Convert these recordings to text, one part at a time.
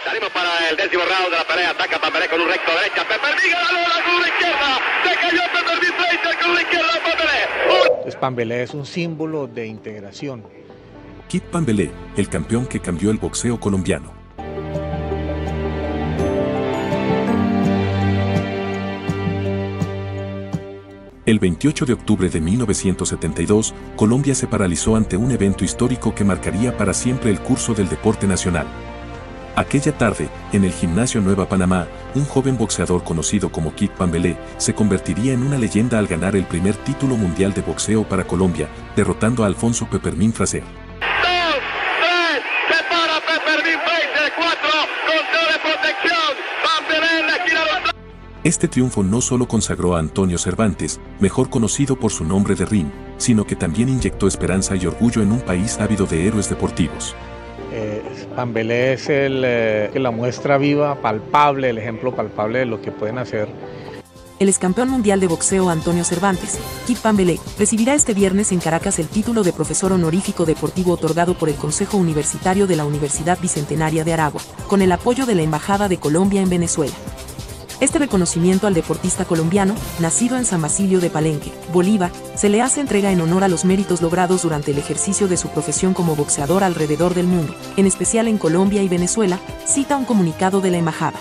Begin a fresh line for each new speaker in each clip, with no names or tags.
Salimos para el 10º round de la pelea. Ataca Pambelé con un recto derecha. Peppermint ganó la con la izquierda. Se cayó Peppermint Fraser con la izquierda de Pambelé.
Entonces, Pambelé es un símbolo de integración.
Kid Pambelé, el campeón que cambió el boxeo colombiano. El 28 de octubre de 1972, Colombia se paralizó ante un evento histórico que marcaría para siempre el curso del deporte nacional. Aquella tarde, en el Gimnasio Nueva Panamá, un joven boxeador conocido como Kid Pambelé se convertiría en una leyenda al ganar el primer título mundial de boxeo para Colombia, derrotando a Alfonso Peppermint Fraser.
2, 3, se para Peppermint Fraser, 4, conteo de protección, Pambelé en la esquina de...
Este triunfo no solo consagró a Antonio Cervantes, mejor conocido por su nombre de ring, sino que también inyectó esperanza y orgullo en un país ávido de héroes deportivos.
Pambelé es la muestra viva, palpable, el ejemplo palpable de lo que pueden hacer.
El excampeón mundial de boxeo Antonio Cervantes, Kid Pambelé, recibirá este viernes en Caracas el título de profesor honorífico deportivo otorgado por el Consejo Universitario de la Universidad Bicentenaria de Aragua, con el apoyo de la Embajada de Colombia en Venezuela. Este reconocimiento al deportista colombiano, nacido en San Basilio de Palenque, Bolívar, se le hace entrega en honor a los méritos logrados durante el ejercicio de su profesión como boxeador alrededor del mundo, en especial en Colombia y Venezuela, cita un comunicado de la embajada.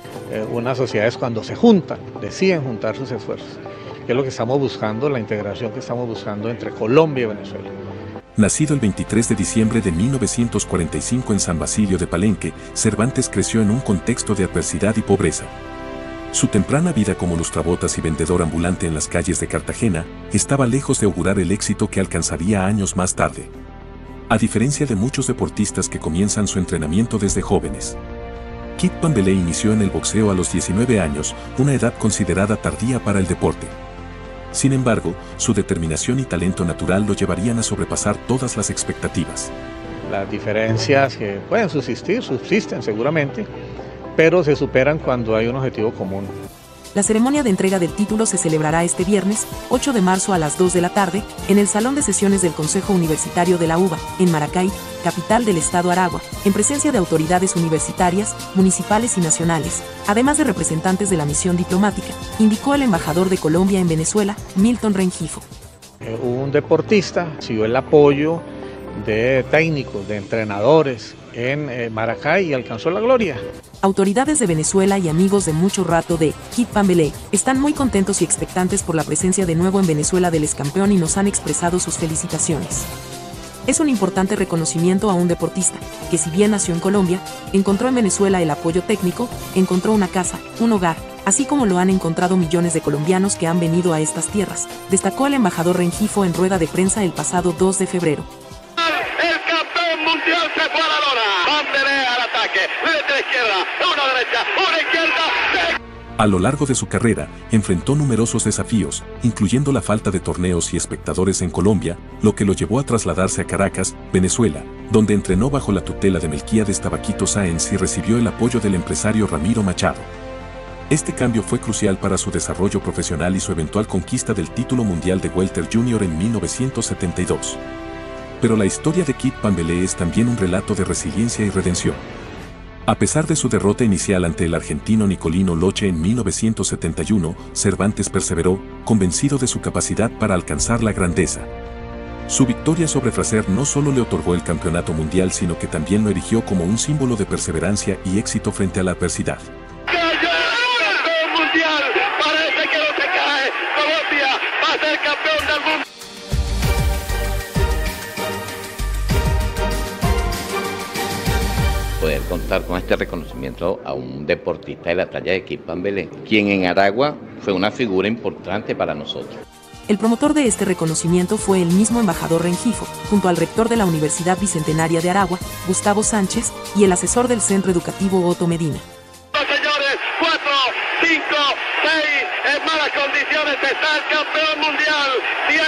Unas sociedades cuando se juntan, deciden juntar sus esfuerzos, que es lo que estamos buscando, la integración que estamos buscando entre Colombia y Venezuela.
Nacido el 23 de diciembre de 1945 en San Basilio de Palenque, Cervantes creció en un contexto de adversidad y pobreza. Su temprana vida como lustrabotas y vendedor ambulante en las calles de Cartagena estaba lejos de augurar el éxito que alcanzaría años más tarde. A diferencia de muchos deportistas que comienzan su entrenamiento desde jóvenes, Kid Pambelé inició en el boxeo a los 19 años, una edad considerada tardía para el deporte. Sin embargo, su determinación y talento natural lo llevarían a sobrepasar todas las expectativas.
Las diferencias que pueden subsisten seguramente, pero se superan cuando hay un objetivo común.
La ceremonia de entrega del título se celebrará este viernes, 8 de marzo a las 2 de la tarde, en el Salón de Sesiones del Consejo Universitario de la UBA, en Maracay, capital del estado Aragua, en presencia de autoridades universitarias, municipales y nacionales, además de representantes de la misión diplomática, indicó el embajador de Colombia en Venezuela, Milton Rengifo.
Un deportista recibió el apoyo de técnicos, de entrenadores en Maracay y alcanzó la gloria.
Autoridades de Venezuela y amigos de mucho rato de Kid Pambelé están muy contentos y expectantes por la presencia de nuevo en Venezuela del excampeón y nos han expresado sus felicitaciones. Es un importante reconocimiento a un deportista, que si bien nació en Colombia, encontró en Venezuela el apoyo técnico, encontró una casa, un hogar, así como lo han encontrado millones de colombianos que han venido a estas tierras, destacó el embajador Rengifo en rueda de prensa el pasado 2 de febrero.
El campeón mundial se fue a la lona. Pambelé al ataque, desde la izquierda, una derecha, una izquierda.
A lo largo de su carrera, enfrentó numerosos desafíos, incluyendo la falta de torneos y espectadores en Colombia, lo que lo llevó a trasladarse a Caracas, Venezuela, donde entrenó bajo la tutela de Melquíades Tabaquito Sáenz y recibió el apoyo del empresario Ramiro Machado. Este cambio fue crucial para su desarrollo profesional y su eventual conquista del título mundial de Welter Junior en 1972. Pero la historia de Kid Pambelé es también un relato de resiliencia y redención. A pesar de su derrota inicial ante el argentino Nicolino Loche en 1971, Cervantes perseveró, convencido de su capacidad para alcanzar la grandeza. Su victoria sobre Fraser no solo le otorgó el campeonato mundial, sino que también lo erigió como un símbolo de perseverancia y éxito frente a la adversidad.
¡Cayó el campeón mundial! Parece que no se cae. Colombia va a ser campeón del mundo.
Poder contar con este reconocimiento a un deportista de la talla de Kid Pambelé, quien en Aragua fue una figura importante para nosotros.
El promotor de este reconocimiento fue el mismo embajador Rengifo, junto al rector de la Universidad Bicentenaria de Aragua, Gustavo Sánchez, y el asesor del Centro Educativo Otto Medina.
Señores, 4, 5, 6, en malas condiciones está el campeón mundial. 10.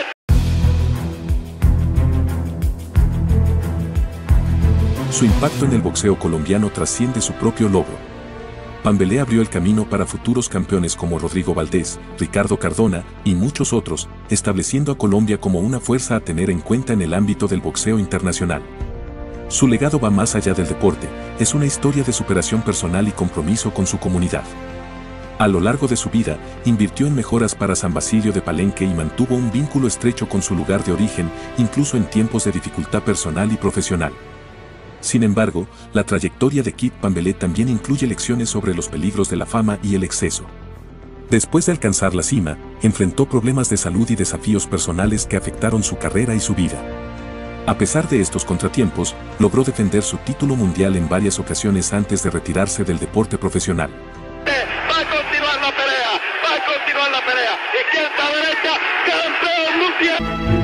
Su impacto en el boxeo colombiano trasciende su propio logro. Pambelé abrió el camino para futuros campeones como Rodrigo Valdés, Ricardo Cardona y muchos otros, estableciendo a Colombia como una fuerza a tener en cuenta en el ámbito del boxeo internacional. Su legado va más allá del deporte, es una historia de superación personal y compromiso con su comunidad. A lo largo de su vida, invirtió en mejoras para San Basilio de Palenque y mantuvo un vínculo estrecho con su lugar de origen, incluso en tiempos de dificultad personal y profesional. Sin embargo, la trayectoria de Kit Pambelé también incluye lecciones sobre los peligros de la fama y el exceso. Después de alcanzar la cima, enfrentó problemas de salud y desafíos personales que afectaron su carrera y su vida. A pesar de estos contratiempos, logró defender su título mundial en varias ocasiones antes de retirarse del deporte profesional.
Va a continuar la pelea. Izquierda, derecha, campeón mundial.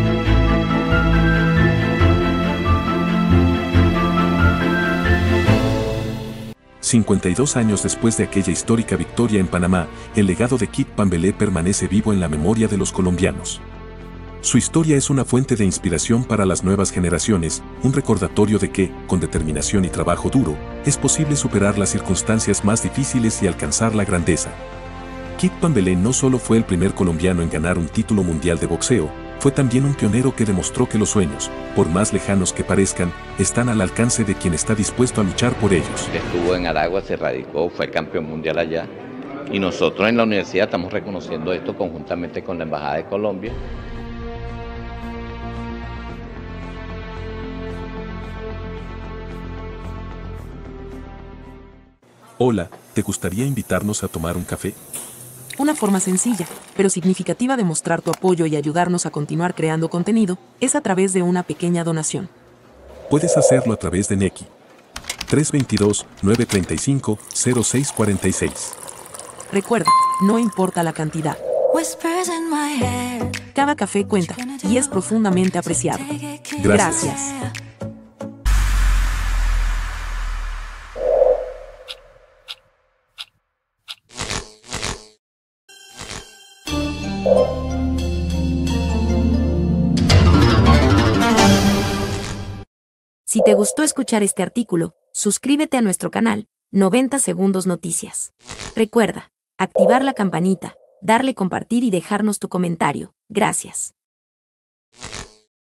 52 años después de aquella histórica victoria en Panamá, el legado de Kit Pambelé permanece vivo en la memoria de los colombianos. Su historia es una fuente de inspiración para las nuevas generaciones, un recordatorio de que, con determinación y trabajo duro, es posible superar las circunstancias más difíciles y alcanzar la grandeza. Kit Pambelé no solo fue el primer colombiano en ganar un título mundial de boxeo, fue también un pionero que demostró que los sueños, por más lejanos que parezcan, están al alcance de quien está dispuesto a luchar por ellos.
Estuvo en Aragua, se radicó, fue campeón mundial allá. Y nosotros en la universidad estamos reconociendo esto conjuntamente con la Embajada de Colombia.
Hola, ¿te gustaría invitarnos a tomar un café?
Una forma sencilla, pero significativa de mostrar tu apoyo y ayudarnos a continuar creando contenido, es a través de una pequeña donación.
Puedes hacerlo a través de Nequi. 322-935-0646.
Recuerda, no importa la cantidad. Cada café cuenta, y es profundamente apreciado. Gracias. Si te gustó escuchar este artículo, suscríbete a nuestro canal, 90 Segundos Noticias. Recuerda, activar la campanita, darle compartir y dejarnos tu comentario. Gracias.